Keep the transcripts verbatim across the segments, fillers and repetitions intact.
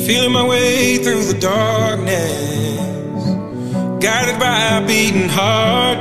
Feeling my way through the darkness, guided by a beating heart.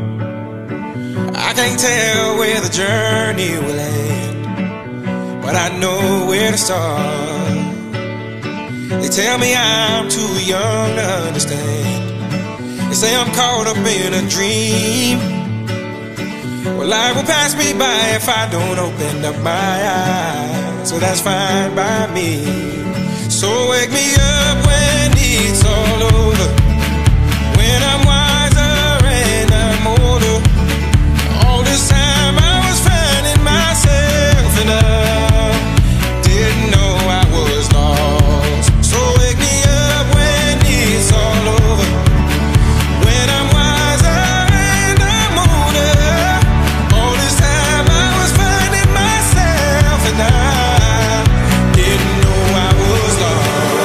I can't tell where the journey will end, but I know where to start. They tell me I'm too young to understand. They say I'm caught up in a dream. Well, life will pass me by if I don't open up my eyes, so that's fine by me. So wake me up when it's all over, when I'm wiser and I'm older. All this time I was finding myself and I didn't know I was lost. So wake me up when it's all over, when I'm wiser and I'm older. All this time I was finding myself and I didn't know I was lost.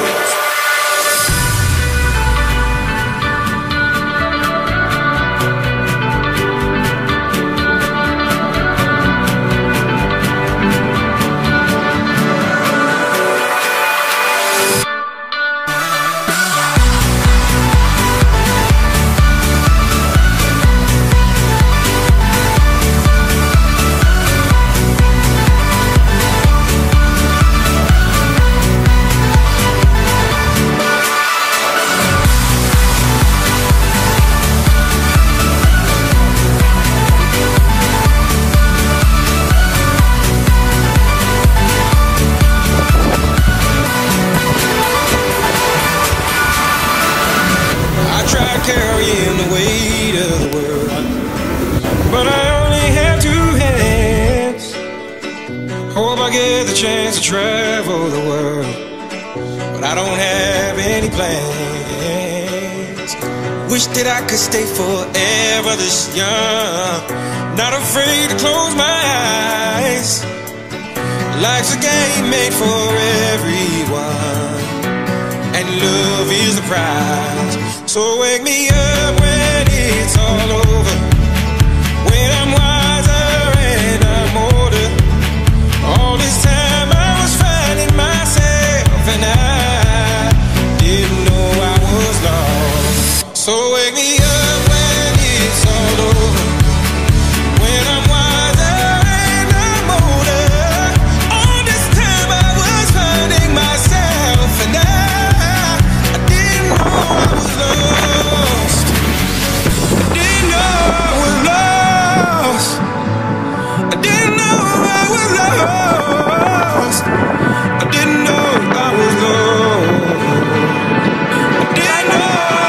Carrying the weight of the world, but I only have two hands. Hope I get the chance to travel the world, but I don't have any plans. Wish that I could stay forever this young, not afraid to close my eyes. Life's a game made for everyone, and love is the prize. So wake me up when it's all over, when I'm wiser and I'm older. All this time I was finding myself and I didn't know I was lost. So wake me up when it's all over, when I'm wiser and I'm older. All this time I was finding myself and I lost. I didn't know I was lost. I didn't know I was lost. I didn't know I was lost. I didn't know.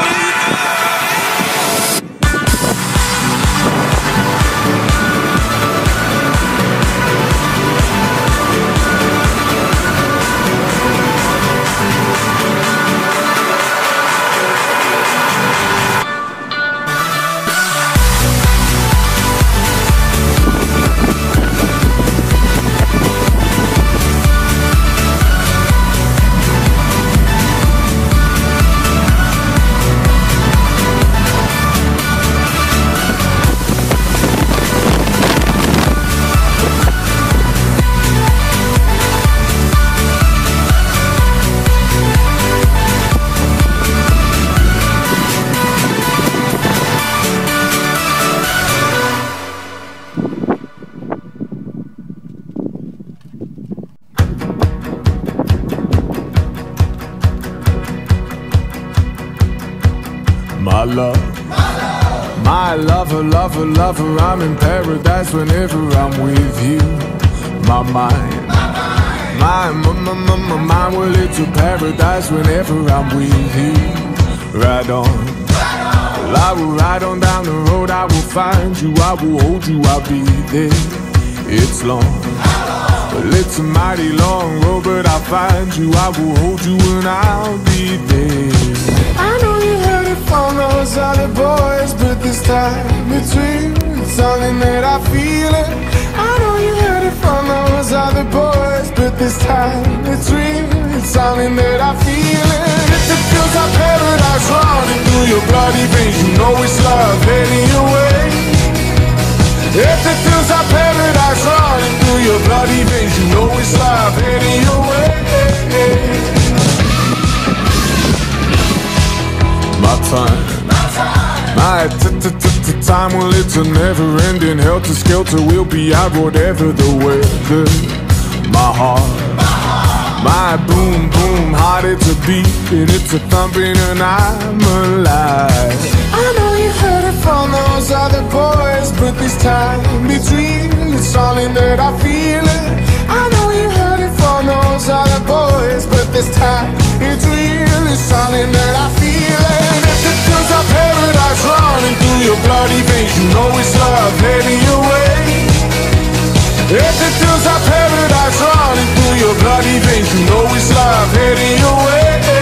My love, my lover, lover, lover, I'm in paradise whenever I'm with you. My mind, my, my, my, my, my mind, well, it's a paradise whenever I'm with you. Ride on, well, I will ride on down the road, I will find you, I will hold you, I'll be there. It's long, well, it's a mighty long road, but I'll find you, I will hold you, and I'll be there. I know you heard it from those other boys, but this time it's real, it's something that I feel it. I know you heard it from those other boys, but this time it's real, it's something that I feel it. If it feels like paradise running through your bloody veins, you know it's love heading your way. If it feels like paradise running through your bloody veins, you know it's love heading your way. my time. My t-t-t-t-time, well it's a never-ending helter-skelter. We'll be out whatever the weather. My heart, my boom boom heart, it's a beat and it's a thumping and I'm alive. I know you heard it from those other boys, but this time it's real, it's something that I feel it. I know you heard it from those other boys, but this time it's real, it's something that I feel it. If it feels like paradise running through your bloody veins, you know it's love heading your way. If it feels like paradise running through your bloody veins, you know it's love heading your way.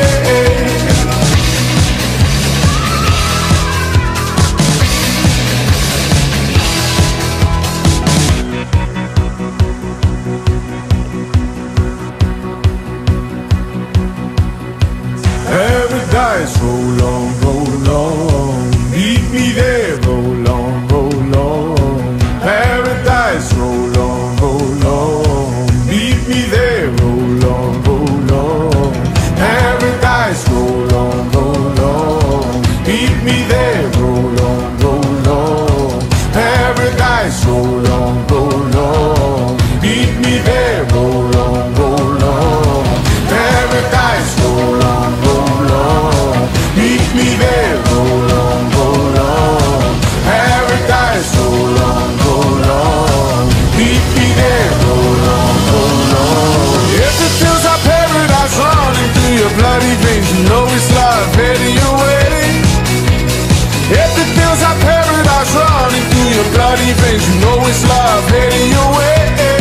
Paradise, roll on, roll on, meet me there, roll on, roll on. Paradise, roll on, roll on, meet me there, roll on, roll on. Paradise, roll on, roll on, meet me there, roll on, roll on. Paradise, roll on, roll on, meet me there, roll on, roll on. Paradise, roll on, roll on, meet me there, roll on, roll on. Paradise, roll on, roll on, meet me there, roll on, roll on. If it feels like paradise running through your bloody veins, you know it's love heading your way. If it feels like paradise running through your bloody veins, you know it's love heading your way.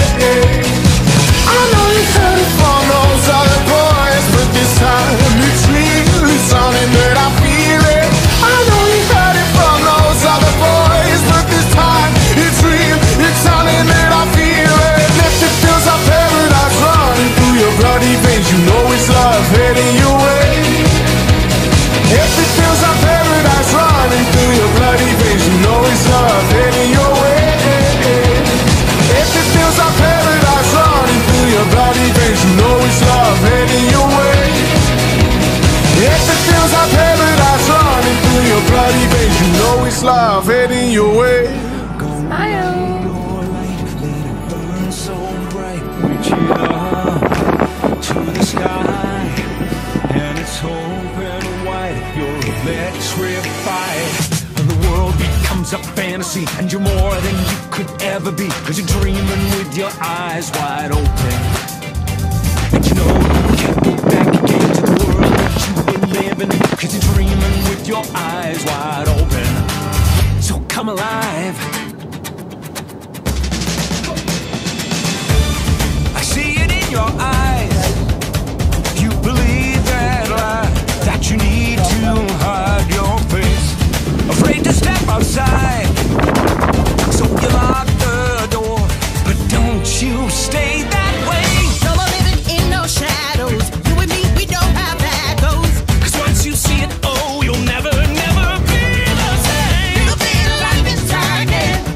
I know you heard it from those other boys, but this time it's real, it's something that I feel it. I know you heard it from those other boys, but this time it's real, it's something that I feel it. If it feels like paradise running through your bloody veins, you know it's love heading your way. If it feels like paradise running through your bloody veins, you know it's love heading your way. If it feels like paradise running through your bloody veins, you know it's love heading your way. If it feels like paradise running through your bloody veins, you know it's love heading your way. Smile. Your light, let it burn so bright, reach it up to the sky, and it's open wide. You're electrified. The world becomes a fantasy, and you're more than you could ever be, 'cause you're dreaming with your eyes wide open. And you know you can't go back again to the world that you were living in, 'cause you're dreaming with your eyes wide open. So come alive. I see it in your eyes. You believe that lie, that you need to hide your face, afraid to step outside, so you lock the door. But don't you stay that way. No more living in no shadows. You and me, we know how that goes. 'Cause once you see it, oh, you'll never, never be the same. You'll feel life is turning.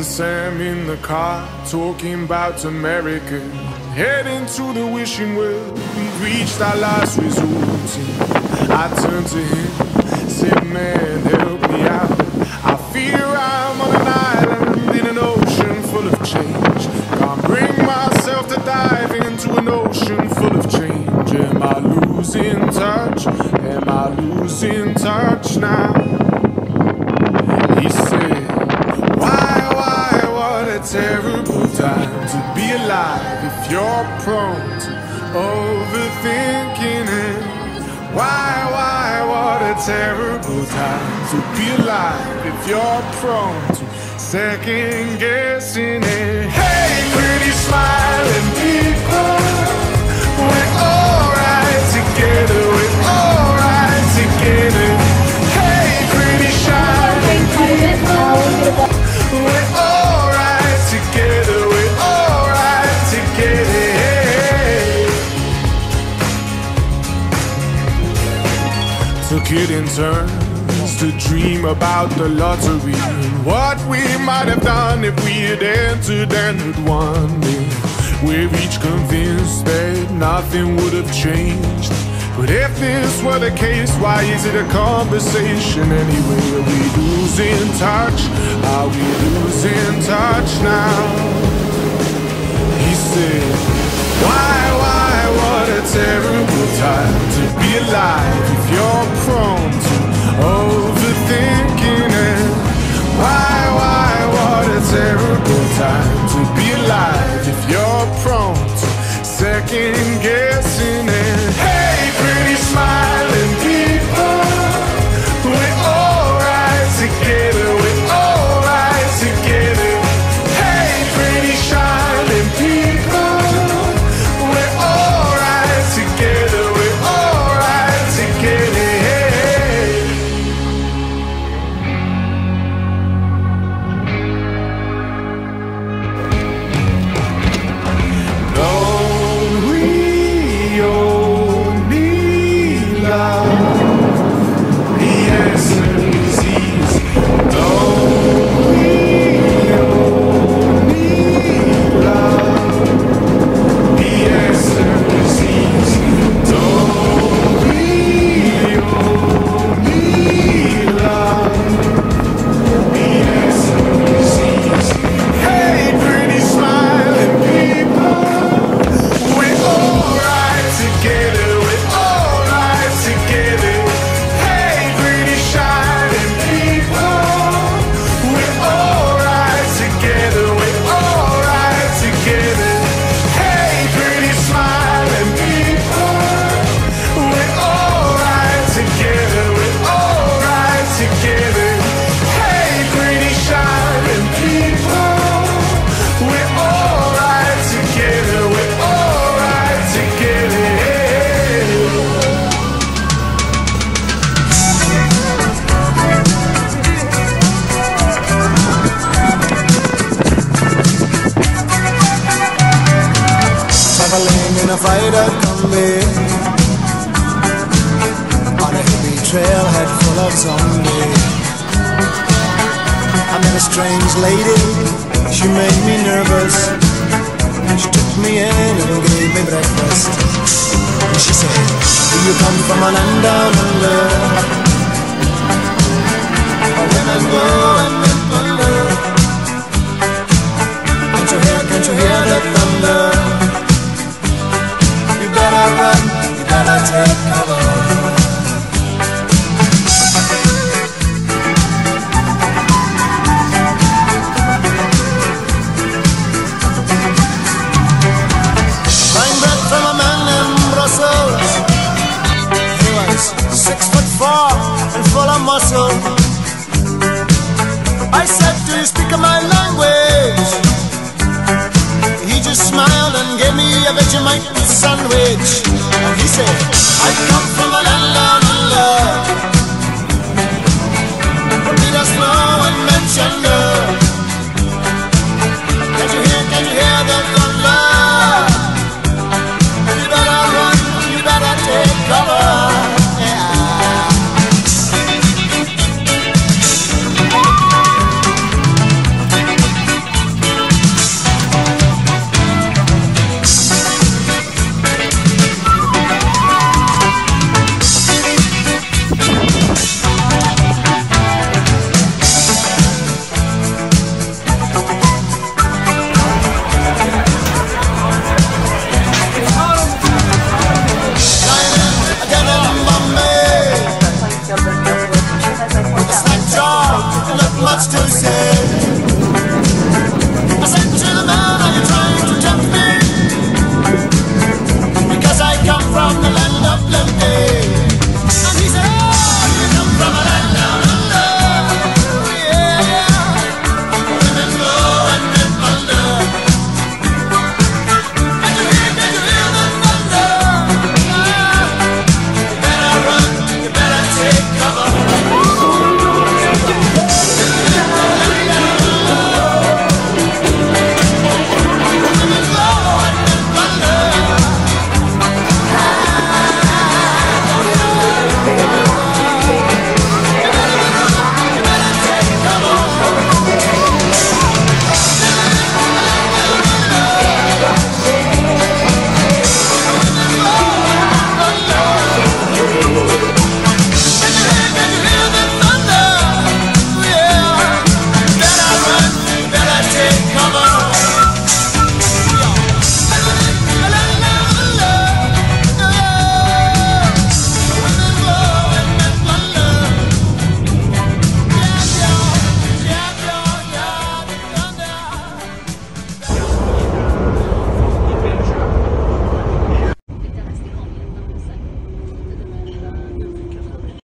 and Sam in the car, talking about America, heading to the wishing well. We've reached our last resort. I turned to him, said, man, help me out. I fear I'm on an island in an ocean full of change. Can't bring myself to dive into an ocean full of change. Am I losing touch? Am I losing touch now? He said, why, why, what a terrible time to be alive if you're prone to overthinking it. Why, why, what a terrible time to be alive if you're prone to second guessing it. Hey, pretty smiling people, we're alright together, we're alright together. Hey, pretty shining people, we're alright together, we're alright together. Took it in turns to dream about the lottery and what we might have done if we had entered and had won it. We're each convinced that nothing would have changed, but if this were the case, why is it a conversation anyway? Are we losing touch? Are we losing touch now? He said, why, why, what a terrible time to be alive if you're prone to overthinking it. Why, why, what a terrible time to be alive if you're prone to second guessing it. Hey, pretty smiling people, we're alright together, we're alright together. Hey, pretty shining people, we're alright together, we're alright together. Don't we all need love? The answer is easy. Don't we all need love? The answer is easy. Don't we all need love? The answer is easy. Hey, pretty smiling people, we're alright together, we're alright together. Hey, pretty shining people, we're alright together, we're alright together. Hey, pretty smiling people, we're alright together, we're alright together. Hey, pretty shining people, we're alright together, we're alright together. Traveling in a freighter combi on a hippie trailhead full of zombies. I met a strange lady, she made me nervous. She took me in and gave me breakfast. And she said, do you come from a land down under? Where women go and men wonder. Can't you hear, can't you hear the thunder? You better run, you better take cover. Buying bread from a man in Brussels. He was six foot four and full of muscle. I said, do you speak my language? He just smiled and gave me a Vegemite sandwich. And he said, I come from a